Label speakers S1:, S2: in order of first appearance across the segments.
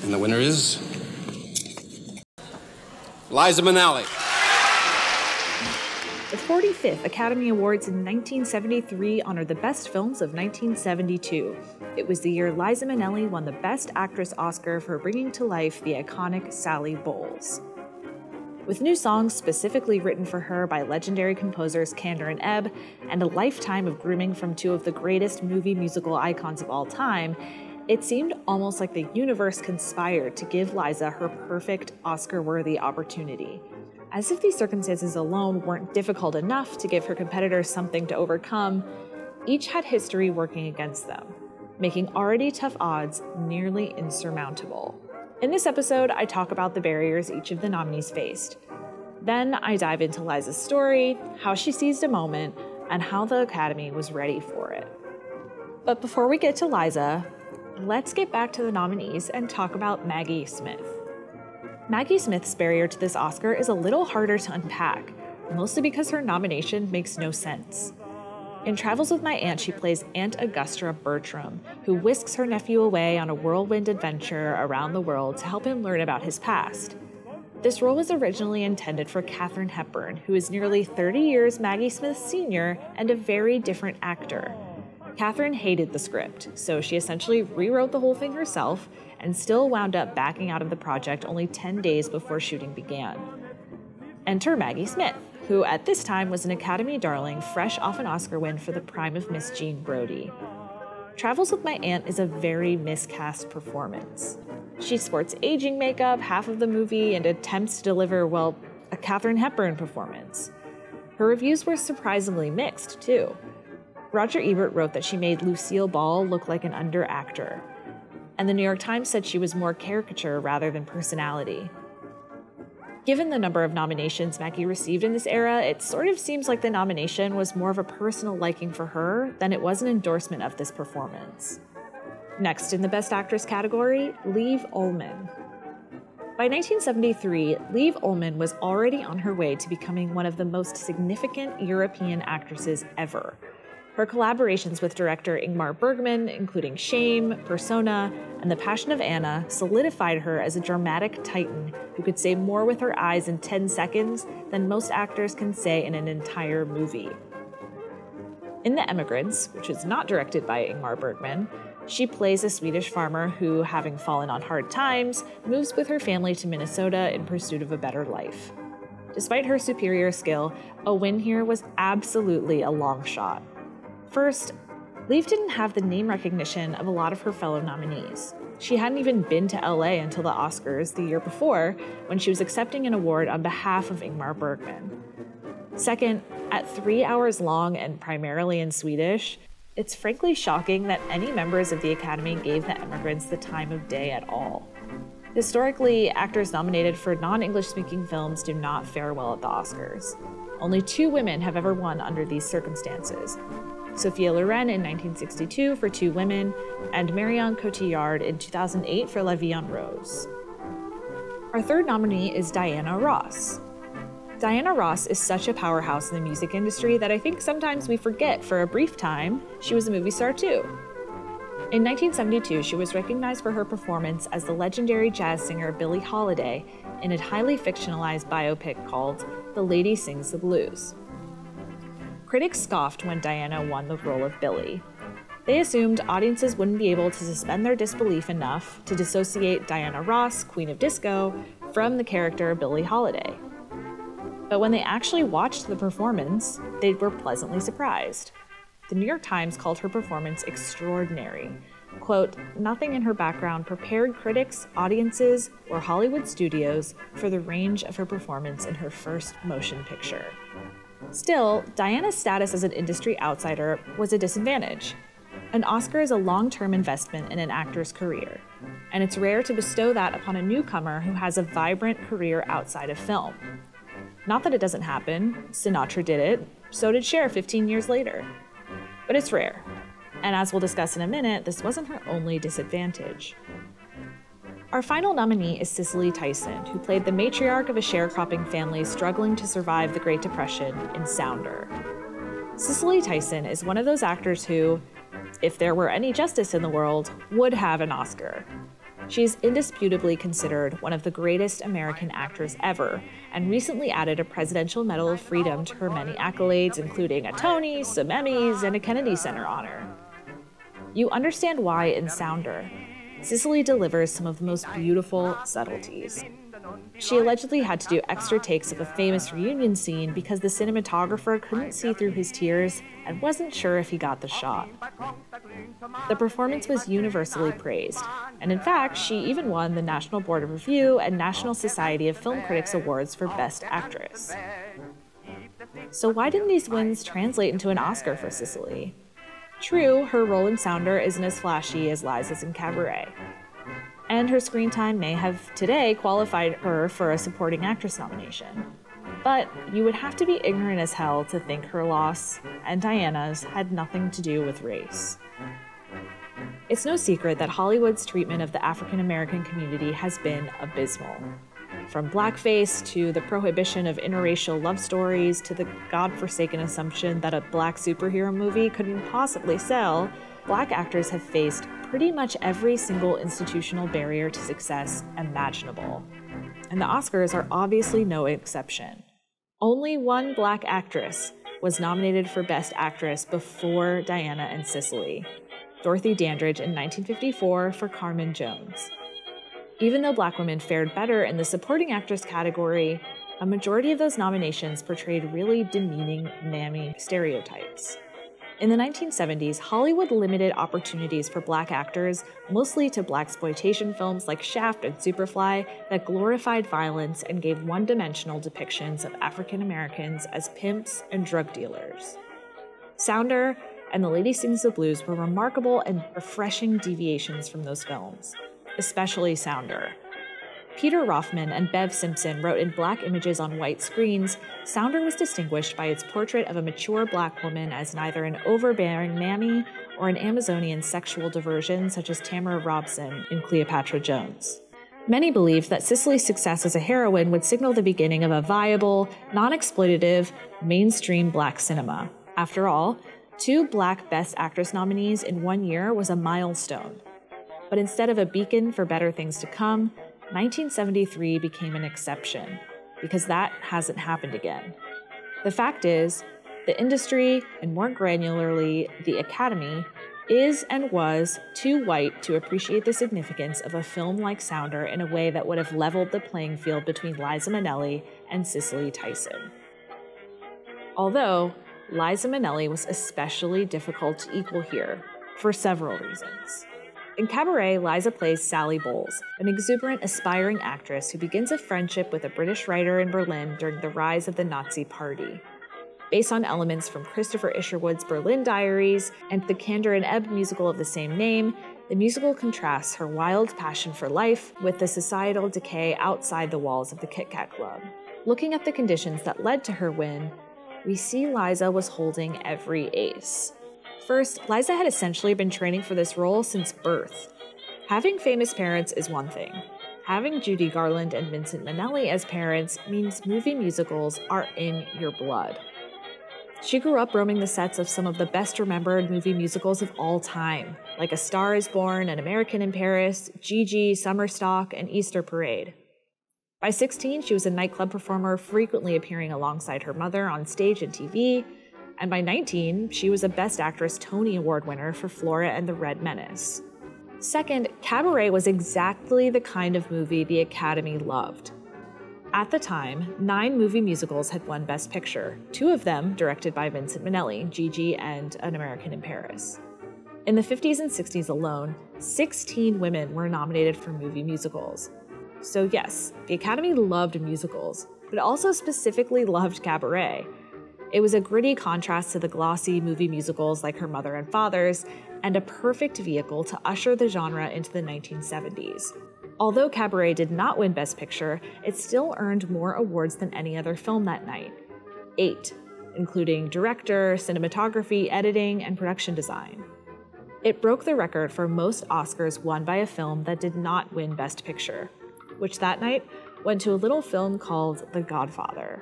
S1: And the winner is Liza Minnelli.
S2: The 45th Academy Awards in 1973 honored the best films of 1972. It was the year Liza Minnelli won the Best Actress Oscar for bringing to life the iconic Sally Bowles. With new songs specifically written for her by legendary composers Kander and Ebb, and a lifetime of grooming from two of the greatest movie musical icons of all time, it seemed almost like the universe conspired to give Liza her perfect Oscar-worthy opportunity. As if these circumstances alone weren't difficult enough to give her competitors something to overcome, each had history working against them, making already tough odds nearly insurmountable. In this episode, I talk about the barriers each of the nominees faced. Then I dive into Liza's story, how she seized a moment, and how the Academy was ready for it. But before we get to Liza, let's get back to the nominees and talk about Maggie Smith. Maggie Smith's barrier to this Oscar is a little harder to unpack, mostly because her nomination makes no sense. In Travels with My Aunt, she plays Aunt Augusta Bertram, who whisks her nephew away on a whirlwind adventure around the world to help him learn about his past. This role was originally intended for Katharine Hepburn, who is nearly 30 years Maggie Smith's senior and a very different actor. Katharine hated the script, so she essentially rewrote the whole thing herself and still wound up backing out of the project only 10 days before shooting began. Enter Maggie Smith, who at this time was an Academy darling fresh off an Oscar win for the prime of Miss Jean Brodie. Travels with My Aunt is a very miscast performance. She sports aging makeup half of the movie and attempts to deliver, well, a Katharine Hepburn performance. Her reviews were surprisingly mixed, too. Roger Ebert wrote that she made Lucille Ball look like an under-actor, and the New York Times said she was more caricature rather than personality. Given the number of nominations Maggie received in this era, it sort of seems like the nomination was more of a personal liking for her than it was an endorsement of this performance. Next in the Best Actress category, Liv Ullmann. By 1973, Liv Ullmann was already on her way to becoming one of the most significant European actresses ever. Her collaborations with director Ingmar Bergman, including Shame, Persona, and The Passion of Anna, solidified her as a dramatic titan who could say more with her eyes in 10 seconds than most actors can say in an entire movie. In The Emigrants, which is not directed by Ingmar Bergman, she plays a Swedish farmer who, having fallen on hard times, moves with her family to Minnesota in pursuit of a better life. Despite her superior skill, a win here was absolutely a long shot. First, Liv didn't have the name recognition of a lot of her fellow nominees. She hadn't even been to LA until the Oscars the year before, when she was accepting an award on behalf of Ingmar Bergman. Second, at 3 hours long and primarily in Swedish, it's frankly shocking that any members of the Academy gave The Emigrants the time of day at all. Historically, actors nominated for non-English-speaking films do not fare well at the Oscars. Only 2 women have ever won under these circumstances: Sophia Loren in 1962 for Two Women, and Marion Cotillard in 2008 for La Vie en Rose. Our third nominee is Diana Ross. Diana Ross is such a powerhouse in the music industry that I think sometimes we forget for a brief time she was a movie star too. In 1972, she was recognized for her performance as the legendary jazz singer Billie Holiday in a highly fictionalized biopic called The Lady Sings the Blues. Critics scoffed when Diana won the role of Billie. They assumed audiences wouldn't be able to suspend their disbelief enough to dissociate Diana Ross, Queen of Disco, from the character Billie Holiday. But when they actually watched the performance, they were pleasantly surprised. The New York Times called her performance extraordinary. Quote, "Nothing in her background prepared critics, audiences, or Hollywood studios for the range of her performance in her first motion picture." Still, Diana's status as an industry outsider was a disadvantage. An Oscar is a long-term investment in an actor's career, and it's rare to bestow that upon a newcomer who has a vibrant career outside of film. Not that it doesn't happen. Sinatra did it, so did Cher 15 years later. But it's rare, and as we'll discuss in a minute, this wasn't her only disadvantage. Our final nominee is Cicely Tyson, who played the matriarch of a sharecropping family struggling to survive the Great Depression in Sounder. Cicely Tyson is one of those actors who, if there were any justice in the world, would have an Oscar. She is indisputably considered one of the greatest American actors ever, and recently added a Presidential Medal of Freedom to her many accolades, including a Tony, some Emmys, and a Kennedy Center honor. You understand why in Sounder, Cicely delivers some of the most beautiful subtleties. She allegedly had to do extra takes of a famous reunion scene because the cinematographer couldn't see through his tears and wasn't sure if he got the shot. The performance was universally praised, and in fact, she even won the National Board of Review and National Society of Film Critics Awards for Best Actress. So why didn't these wins translate into an Oscar for Cicely? True, her role in Sounder isn't as flashy as Liza's in Cabaret, and her screen time may have today qualified her for a supporting actress nomination. But you would have to be ignorant as hell to think her loss, and Diana's, had nothing to do with race. It's no secret that Hollywood's treatment of the African American community has been abysmal. From blackface to the prohibition of interracial love stories to the godforsaken assumption that a black superhero movie couldn't possibly sell, Black actors have faced pretty much every single institutional barrier to success imaginable. And the Oscars are obviously no exception. Only one Black actress was nominated for Best Actress before Diana and Cicely, Dorothy Dandridge in 1954 for Carmen Jones. Even though Black women fared better in the supporting actress category, a majority of those nominations portrayed really demeaning mammy stereotypes. In the 1970s, Hollywood limited opportunities for Black actors, mostly to blaxploitation films like Shaft and Superfly that glorified violence and gave one-dimensional depictions of African Americans as pimps and drug dealers. Sounder and The Lady Sings the Blues were remarkable and refreshing deviations from those films, especially Sounder. Peter Rothman and Bev Simpson wrote in black images on white screens, Sounder was distinguished by its portrait of a mature Black woman as neither an overbearing mammy or an Amazonian sexual diversion such as Tamara Robson in Cleopatra Jones. Many believed that Cicely's success as a heroine would signal the beginning of a viable, non-exploitative, mainstream Black cinema. After all, 2 Black Best Actress nominees in 1 year was a milestone. But instead of a beacon for better things to come, 1973 became an exception, because that hasn't happened again. The fact is, the industry, and more granularly, the Academy, is and was too white to appreciate the significance of a film like Sounder in a way that would have leveled the playing field between Liza Minnelli and Cicely Tyson. Although, Liza Minnelli was especially difficult to equal here, for several reasons. In Cabaret, Liza plays Sally Bowles, an exuberant, aspiring actress who begins a friendship with a British writer in Berlin during the rise of the Nazi Party. Based on elements from Christopher Isherwood's Berlin Diaries and the Kander and Ebb musical of the same name, the musical contrasts her wild passion for life with the societal decay outside the walls of the Kit Kat Club. Looking at the conditions that led to her win, we see Liza was holding every ace. First, Liza had essentially been training for this role since birth. Having famous parents is one thing. Having Judy Garland and Vincent Minnelli as parents means movie musicals are in your blood. She grew up roaming the sets of some of the best remembered movie musicals of all time, like A Star is Born, An American in Paris, Gigi, Summer Stock, and Easter Parade. By 16, she was a nightclub performer, frequently appearing alongside her mother on stage and TV, and by 19, she was a Best Actress Tony Award winner for Flora and the Red Menace. Second, Cabaret was exactly the kind of movie the Academy loved. At the time, 9 movie musicals had won Best Picture, 2 of them directed by Vincent Minnelli, Gigi and An American in Paris. In the 50s and 60s alone, 16 women were nominated for movie musicals. So yes, the Academy loved musicals, but also specifically loved Cabaret. It was a gritty contrast to the glossy movie musicals like Her Mother and Father's, and a perfect vehicle to usher the genre into the 1970s. Although Cabaret did not win Best Picture, it still earned more awards than any other film that night. 8, including director, cinematography, editing, and production design. It broke the record for most Oscars won by a film that did not win Best Picture, which that night went to a little film called The Godfather.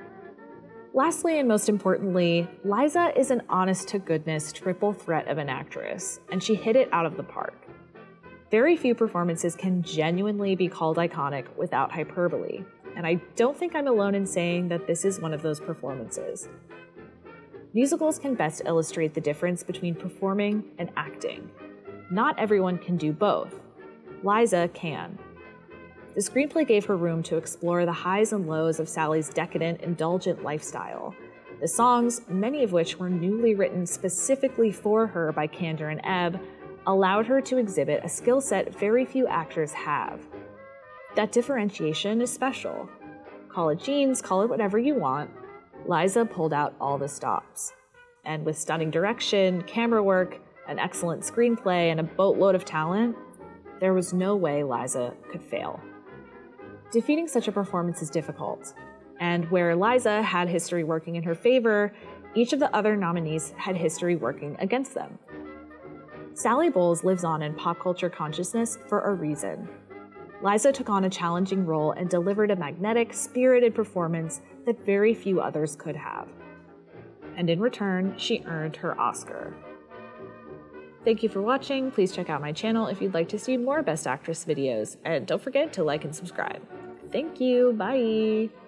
S2: Lastly, and most importantly, Liza is an honest-to-goodness triple threat of an actress, and she hit it out of the park. Very few performances can genuinely be called iconic without hyperbole, and I don't think I'm alone in saying that this is one of those performances. Musicals can best illustrate the difference between performing and acting. Not everyone can do both. Liza can. The screenplay gave her room to explore the highs and lows of Sally's decadent, indulgent lifestyle. The songs, many of which were newly written specifically for her by Kander and Ebb, allowed her to exhibit a skill set very few actors have. That differentiation is special. Call it genes, call it whatever you want. Liza pulled out all the stops. And with stunning direction, camera work, an excellent screenplay, and a boatload of talent, there was no way Liza could fail. Defeating such a performance is difficult, and where Liza had history working in her favor, each of the other nominees had history working against them. Sally Bowles lives on in pop culture consciousness for a reason. Liza took on a challenging role and delivered a magnetic, spirited performance that very few others could have. And in return, she earned her Oscar. Thank you for watching. Please check out my channel if you'd like to see more Best Actress videos, and don't forget to like and subscribe. Thank you. Bye.